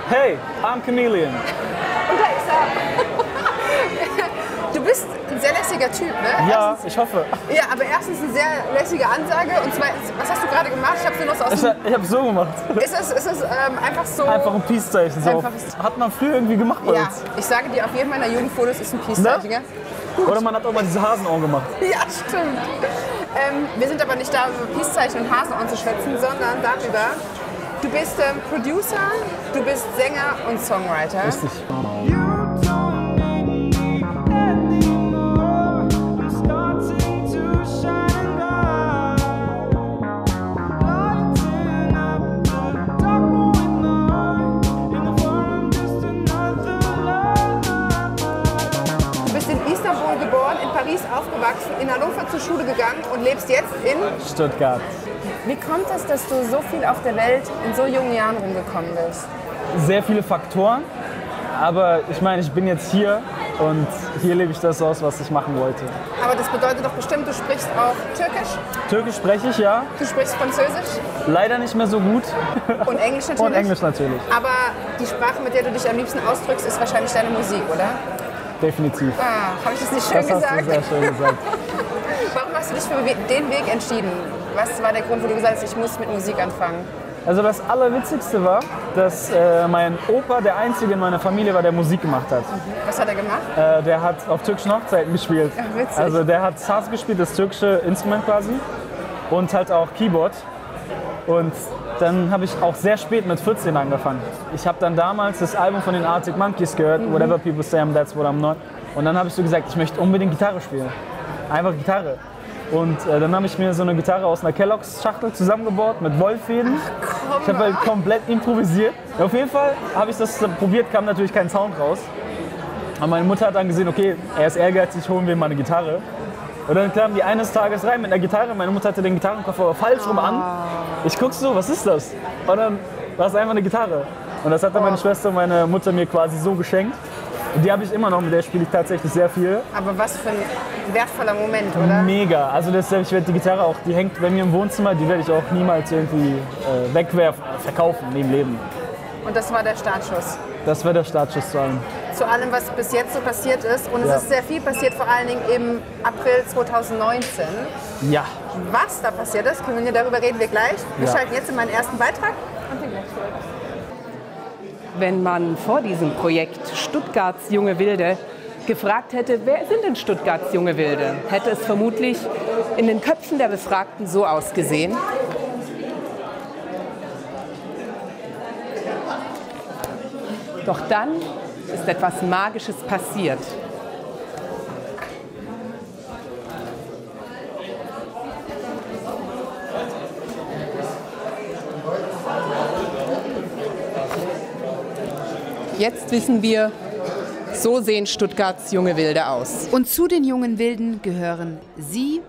Hey, I'm Chameleon. Und da ist er. Du bist ein sehr lässiger Typ, ne? Ja, ich hoffe. Ja, aber erstens eine sehr lässige Ansage und zweitens, was hast du gerade gemacht? Ich habe nur noch so aus Ich habe so gemacht. Ist es einfach so... Einfach ein Peace-Zeichen. So. Hat man früher irgendwie gemacht bei Ja, uns. ich sage dir, auf jedem meiner Jugendfotos ist ein Peace-Zeichen, Ne? gell? Oder man hat auch mal diese Hasenohren gemacht. Ja, stimmt. Wir sind aber nicht da, über Peace-Zeichen und Hasenohren zu schwätzen, sondern darüber, du bist Producer, du bist Sänger und Songwriter. Richtig. Paris aufgewachsen, in Hannover zur Schule gegangen und lebst jetzt in Stuttgart. Wie kommt es, dass du so viel auf der Welt in so jungen Jahren rumgekommen bist? Sehr viele Faktoren, aber ich meine, ich bin jetzt hier und hier lebe ich das aus, was ich machen wollte. Aber das bedeutet doch bestimmt, du sprichst auch Türkisch? Türkisch spreche ich, ja. Du sprichst Französisch? Leider nicht mehr so gut. Und Englisch natürlich? Und Englisch natürlich. Aber die Sprache, mit der du dich am liebsten ausdrückst, ist wahrscheinlich deine Musik, oder? Definitiv. Ah, habe ich das nicht schön gesagt? Das hast du sehr schön gesagt. Warum hast du dich für den Weg entschieden? Was war der Grund, wo du gesagt hast, ich muss mit Musik anfangen? Also das Allerwitzigste war, dass mein Opa der Einzige in meiner Familie war, der Musik gemacht hat. Was hat er gemacht? Der hat auf türkischen Hochzeiten gespielt. Ach, witzig. Also der hat Saz gespielt, das türkische Instrument quasi. Und halt auch Keyboard. Und dann habe ich auch sehr spät mit 14 angefangen. Ich habe dann damals das Album von den Arctic Monkeys gehört, Whatever People Say I'm That's What I'm Not. Und dann habe ich so gesagt, ich möchte unbedingt Gitarre spielen. Einfach Gitarre. Und dann habe ich mir so eine Gitarre aus einer Kelloggs-Schachtel zusammengebaut mit Wollfäden. Ich habe halt komplett improvisiert. Auf jeden Fall habe ich das probiert, kam natürlich kein Sound raus. Aber meine Mutter hat dann gesehen, okay, er ist ehrgeizig, holen wir ihm mal eine Gitarre. Und dann kamen die eines Tages rein mit einer Gitarre. Meine Mutter hatte den Gitarrenkoffer aber falsch rum an. Ich guck so, was ist das? Und dann war es einfach eine Gitarre. Und das hat dann meine Schwester und meine Mutter mir quasi so geschenkt. Und die habe ich immer noch, mit der spiele ich tatsächlich sehr viel. Aber was für ein wertvoller Moment, oder? Mega. Also ich werde die Gitarre auch, die hängt bei mir im Wohnzimmer, die werde ich auch niemals irgendwie wegwerfen, verkaufen, neben Leben. Und das war der Startschuss? Das war der Startschuss zu allem. Zu allem, was bis jetzt so passiert ist. Und es ist sehr viel passiert, vor allen Dingen im April 2019. Ja. Was da passiert ist, darüber reden wir gleich. Wir schalten jetzt in meinen ersten Beitrag und den gleich zurück. Wenn man vor diesem Projekt Stuttgarts Junge Wilde gefragt hätte, wer sind denn Stuttgarts Junge Wilde, hätte es vermutlich in den Köpfen der Befragten so ausgesehen. Doch dann ist etwas Magisches passiert. Jetzt wissen wir, so sehen Stuttgarts Junge Wilde aus. Und zu den Jungen Wilden gehören sie,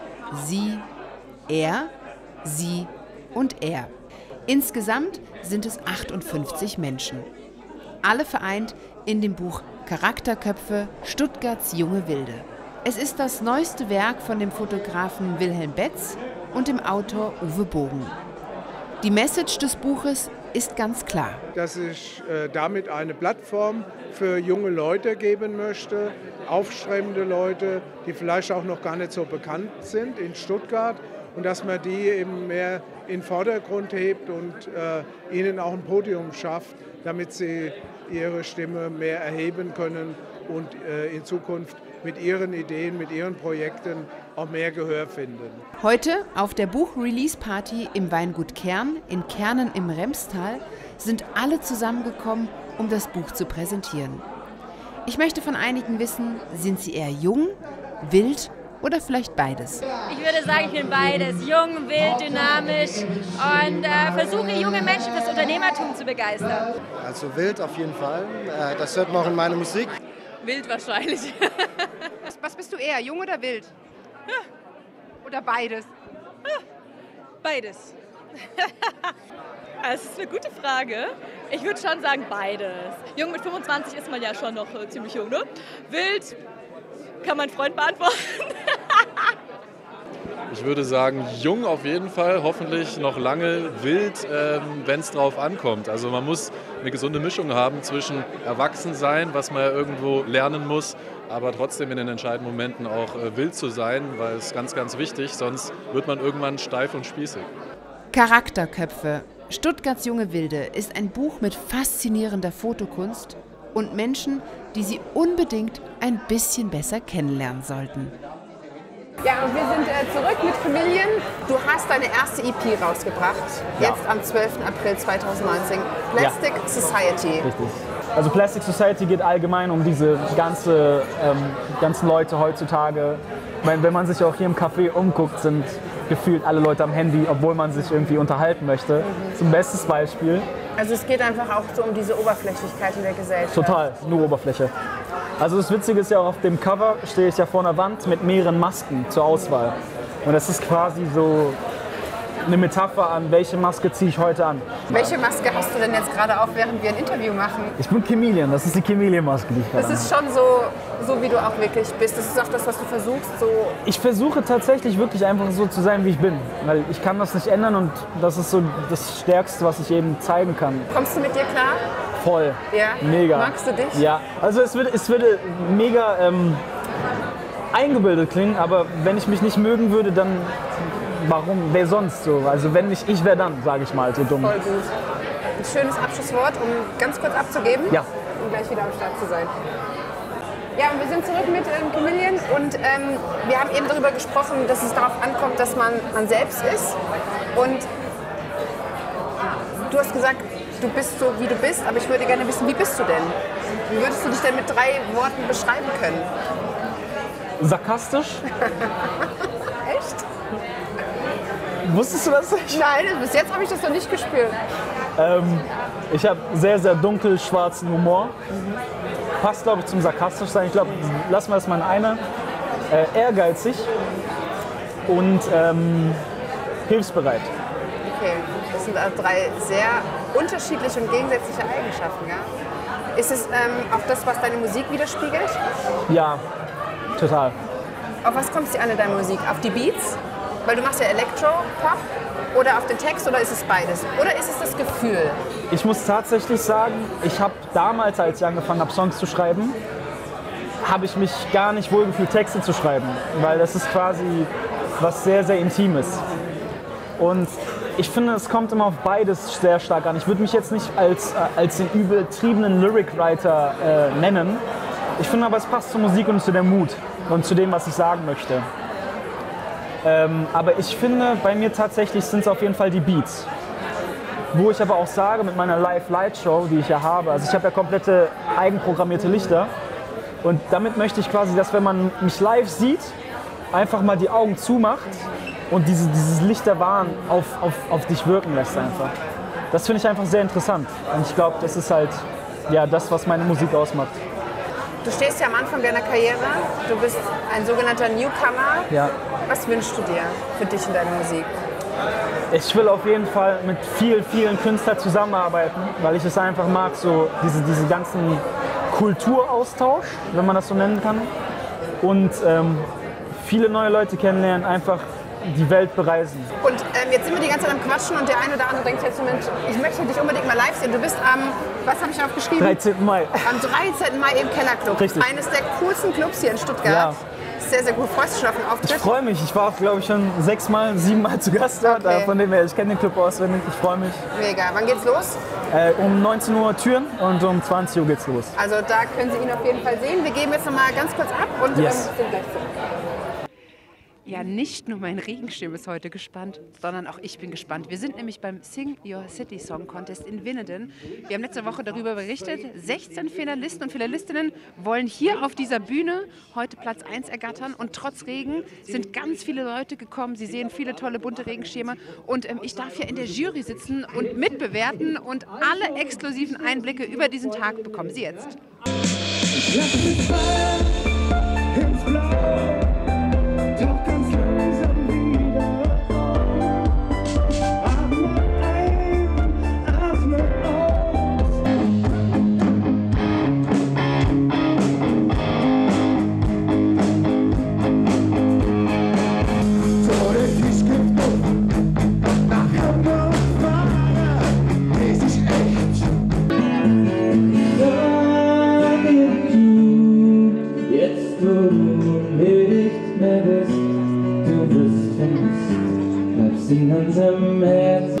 er, sie und er. Insgesamt sind es 58 Menschen. Alle vereint in dem Buch Charakterköpfe Stuttgarts Junge Wilde. Es ist das neueste Werk von dem Fotografen Wilhelm Betz und dem Autor Uwe Bogen. Die Message des Buches ist ganz klar. Dass ich damit eine Plattform für junge Leute geben möchte, aufstrebende Leute, die vielleicht auch noch gar nicht so bekannt sind in Stuttgart, und dass man die eben mehr in den Vordergrund hebt und ihnen auch ein Podium schafft, damit sie ihre Stimme mehr erheben können und in Zukunft mit ihren Ideen, mit ihren Projekten auch mehr Gehör finden. Heute auf der Buch-Release-Party im Weingut Kern in Kernen im Remstal sind alle zusammengekommen, um das Buch zu präsentieren. Ich möchte von einigen wissen, sind sie eher jung, wild oder vielleicht beides? Ich würde sagen, ich bin beides. Jung, wild, dynamisch und versuche junge Menschen fürs Unternehmertum zu begeistern. Also wild auf jeden Fall. Das hört man auch in meiner Musik. Wild wahrscheinlich. Was bist du eher, jung oder wild? Oder beides? Beides. Das ist eine gute Frage. Ich würde schon sagen beides. Jung mit 25 ist man ja schon noch ziemlich jung, ne? Wild kann mein Freund beantworten. Ich würde sagen, jung auf jeden Fall, hoffentlich noch lange wild, wenn es drauf ankommt. Also man muss eine gesunde Mischung haben zwischen Erwachsensein, was man ja irgendwo lernen muss, aber trotzdem in den entscheidenden Momenten auch wild zu sein, weil es ganz, ganz wichtig, sonst wird man irgendwann steif und spießig. Charakterköpfe. Stuttgarts junge Wilde ist ein Buch mit faszinierender Fotokunst und Menschen, die Sie unbedingt ein bisschen besser kennenlernen sollten. Ja, und wir sind zurück mit Chameleon. Du hast deine erste EP rausgebracht, jetzt am 12. April 2019. Plastic Society. Richtig. Also Plastic Society geht allgemein um diese ganzen Leute heutzutage. Ich meine, wenn man sich auch hier im Café umguckt, sind gefühlt alle Leute am Handy, obwohl man sich irgendwie unterhalten möchte. Zum bestes Beispiel. Also es geht einfach auch so um diese Oberflächlichkeit in der Gesellschaft. Total, nur Oberfläche. Also das Witzige ist ja auch, auf dem Cover stehe ich ja vor einer Wand mit mehreren Masken zur Auswahl. Und das ist quasi so eine Metapher an, welche Maske ziehe ich heute an. Welche Maske hast du denn jetzt gerade auf, während wir ein Interview machen? Ich bin Chameleon, das ist die Chameleon-Maske, die ich gerade Das ist schon so, wie du auch wirklich bist. Das ist auch das, was du versuchst. So. Ich versuche tatsächlich wirklich einfach so zu sein, wie ich bin. Weil ich kann das nicht ändern und das ist so das Stärkste, was ich eben zeigen kann. Kommst du mit dir klar? Voll. Ja? Mega. Magst du dich? Ja. Also es würde mega eingebildet klingen, aber wenn ich mich nicht mögen würde, dann warum, wer sonst so? Also wenn nicht ich, wer dann, sage ich mal, so dumm. Voll gut. Ein schönes Abschlusswort, um ganz kurz abzugeben, Ja. um gleich wieder am Start zu sein. Ja, und wir sind zurück mit Chameleon und wir haben eben darüber gesprochen, dass es darauf ankommt, dass man selbst ist. Und du hast gesagt, du bist so, wie du bist, aber ich würde gerne wissen, wie bist du denn? Wie würdest du dich denn mit 3 Worten beschreiben können? Sarkastisch? Echt? Wusstest du das nicht? Nein, bis jetzt habe ich das noch nicht gespürt. Ich habe sehr, sehr dunkel-schwarzen Humor. Passt, glaube ich, zum sarkastisch sein. Ich glaube, lassen wir das mal in eine. Ehrgeizig und hilfsbereit. Okay, das sind 3 sehr unterschiedliche und gegensätzliche Eigenschaften, ja? Ist es auch das, was deine Musik widerspiegelt? Ja, total. Auf was kommt es dir an in deiner Musik? Auf die Beats? Weil du machst ja Elektro-Pop oder auf den Text oder ist es beides? Oder ist es das Gefühl? Ich muss tatsächlich sagen, ich habe damals, als ich angefangen habe, Songs zu schreiben, habe ich mich gar nicht wohlgefühlt, Texte zu schreiben. Weil das ist quasi was sehr, sehr Intimes. Und ich finde, es kommt immer auf beides sehr stark an. Ich würde mich jetzt nicht als den übertriebenen Lyric-Writer nennen. Ich finde aber, es passt zur Musik und zu der Mut und zu dem, was ich sagen möchte. Aber ich finde, bei mir tatsächlich sind es auf jeden Fall die Beats. Wo ich aber auch sage, mit meiner Live-Light-Show, die ich ja habe, also ich habe ja komplette eigenprogrammierte Lichter. Und damit möchte ich quasi, dass wenn man mich live sieht, einfach mal die Augen zumacht und dieses Licht der Wahn auf dich wirken lässt einfach. Das finde ich einfach sehr interessant. Und ich glaube, das ist halt ja, das, was meine Musik ausmacht. Du stehst ja am Anfang deiner Karriere, du bist ein sogenannter Newcomer. Ja. Was wünschst du dir für dich in deiner Musik? Ich will auf jeden Fall mit vielen Künstlern zusammenarbeiten, weil ich es einfach mag, so diese ganzen Kulturaustausch, wenn man das so nennen kann. Und viele neue Leute kennenlernen, einfach die Welt bereisen. Und jetzt sind wir die ganze Zeit am Quatschen und der eine oder andere denkt jetzt, Moment, ich möchte dich unbedingt mal live sehen. Du bist am, was habe ich aufgeschrieben? 13. Mai. Am 13. Mai im Kellerclub. Richtig. Eines der coolsten Clubs hier in Stuttgart. Ja. Sehr, sehr gut. Freust du dich schon auf den Auftritt? Ich freue mich. Ich war auch, glaube ich, schon 6 Mal, 7 Mal zu Gast da. Okay. Von dem her, ich kenne den Club auswendig. Ich freue mich. Mega. Wann geht's los? Um 19 Uhr Türen und um 20 Uhr geht's los. Also da können Sie ihn auf jeden Fall sehen. Wir geben jetzt noch mal ganz kurz ab und Yes. sind gleich zurück. Ja, nicht nur mein Regenschirm ist heute gespannt, sondern auch ich bin gespannt. Wir sind nämlich beim Sing Your City Song Contest in Winneden. Wir haben letzte Woche darüber berichtet, 16 Finalisten und Finalistinnen wollen hier auf dieser Bühne heute Platz 1 ergattern. Und trotz Regen sind ganz viele Leute gekommen. Sie sehen viele tolle bunte Regenschirme. Und ich darf hier in der Jury sitzen und mitbewerten. Und alle exklusiven Einblicke über diesen Tag bekommen Sie jetzt. Vor den diesem Herz.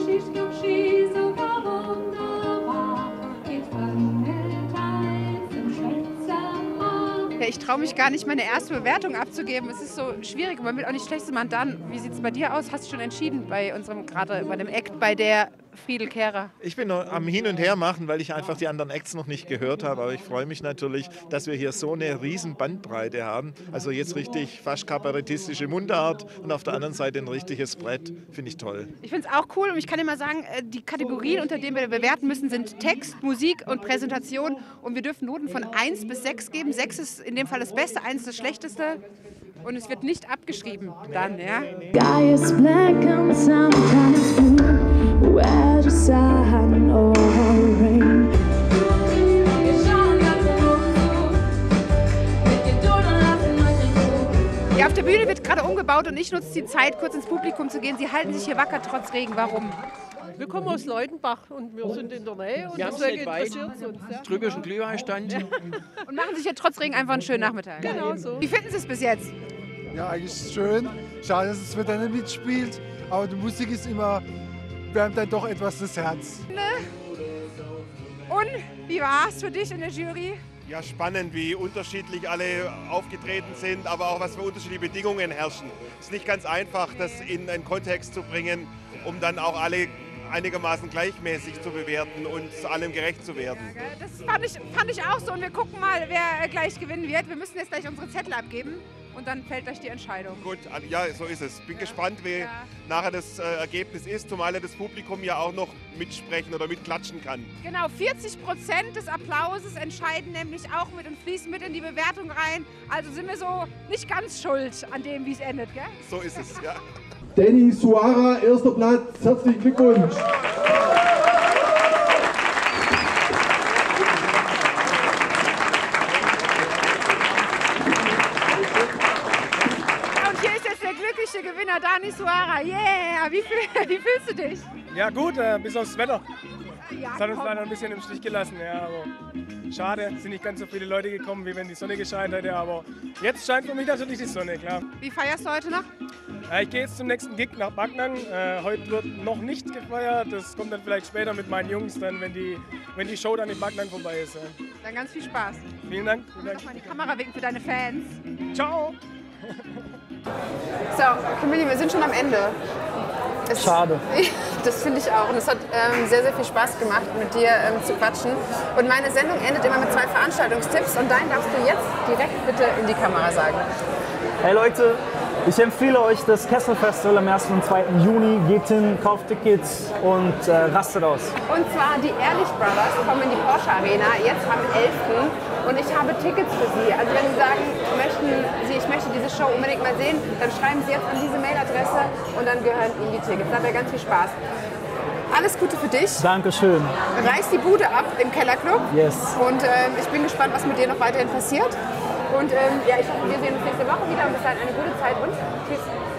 Ja, ich traue mich gar nicht, meine erste Bewertung abzugeben. Es ist so schwierig, man will auch nicht schlechtes Mandan. Wie sieht es bei dir aus? Hast du schon entschieden bei unserem, gerade bei dem Act, bei der Friedel Kehrer? Ich bin noch am Hin und Her machen, weil ich einfach die anderen Acts noch nicht gehört habe. Aber ich freue mich natürlich, dass wir hier so eine riesen Bandbreite haben. Also jetzt richtig fast kabarettistische Mundart und auf der anderen Seite ein richtiges Brett. Finde ich toll. Ich finde es auch cool und ich kann dir mal sagen, die Kategorien, unter denen wir bewerten müssen, sind Text, Musik und Präsentation. Und wir dürfen Noten von 1 bis 6 geben. 6 ist in dem Fall das Beste, 1 das Schlechteste. Und es wird nicht abgeschrieben dann, ja? Sky is black and sometimes blue. Where the sun or rain. Ja, auf der Bühne wird gerade umgebaut und ich nutze die Zeit, kurz ins Publikum zu gehen. Sie halten sich hier wacker trotz Regen. Warum? Wir kommen aus Leutenbach und wir sind in der Nähe und deswegen interessiert es uns. Ja. Drüber ist ein Glühweinstand. Und machen sich hier trotz Regen einfach einen schönen Nachmittag. Genau so. Wie finden Sie es bis jetzt? Ja, eigentlich ist es schön. Schade, dass das Wetter nicht mitspielt, aber die Musik ist immer, wärmt dann doch etwas das Herz. Und wie war es für dich in der Jury? Ja, spannend, wie unterschiedlich alle aufgetreten sind, aber auch was für unterschiedliche Bedingungen herrschen. Es ist nicht ganz einfach, das in einen Kontext zu bringen, um dann auch alle einigermaßen gleichmäßig zu bewerten und zu allem gerecht zu werden. Das fand ich auch so und wir gucken mal, wer gleich gewinnen wird. Wir müssen jetzt gleich unsere Zettel abgeben und dann fällt gleich die Entscheidung. Gut, ja, so ist es. Bin gespannt, wie nachher das Ergebnis ist, zumal das Publikum ja auch noch mitsprechen oder mitklatschen kann. Genau, 40% des Applauses entscheiden nämlich auch mit und fließen mit in die Bewertung rein. Also sind wir so nicht ganz schuld an dem, wie es endet, gell? So ist es, ja. Danny Suara, erster Platz. Herzlichen Glückwunsch. Und hier ist jetzt der glückliche Gewinner, Dani Suara. Yeah! Wie fühlst du dich? Ja gut, bis aufs Wetter. Ja, das hat uns leider ein bisschen im Stich gelassen. Ja, aber schade, sind nicht ganz so viele Leute gekommen, wie wenn die Sonne gescheint hätte. Aber jetzt scheint für mich natürlich die Sonne, klar. Wie feierst du heute noch? Ich gehe jetzt zum nächsten Gig nach Backnang. Heute wird noch nicht gefeiert. Das kommt dann vielleicht später mit meinen Jungs, dann, wenn die Show dann in Backnang vorbei ist. Dann ganz viel Spaß. Vielen Dank. Nochmal die Kamera winken für deine Fans. Ciao. So, Camille, wir sind schon am Ende. Schade. Das finde ich auch. Und es hat sehr, sehr viel Spaß gemacht, mit dir zu quatschen. Und meine Sendung endet immer mit 2 Veranstaltungstipps. Und deinen darfst du jetzt direkt bitte in die Kamera sagen. Hey Leute, ich empfehle euch das Kessel Festival am 1. und 2. Juni. Geht hin, kauft Tickets und rastet aus. Und zwar die Ehrlich Brothers kommen in die Porsche Arena jetzt am 11. Und ich habe Tickets für Sie. Also wenn Sie sagen, ich möchte diese Show unbedingt mal sehen, dann schreiben Sie jetzt an diese Mailadresse und dann gehören Ihnen die Tickets. Da wäre ganz viel Spaß. Alles Gute für dich. Dankeschön. Reiß die Bude ab im Kellerclub. Yes. Und ich bin gespannt, was mit dir noch weiterhin passiert. Und ja, ich hoffe, wir sehen uns nächste Woche wieder und bis dahin eine gute Zeit und tschüss.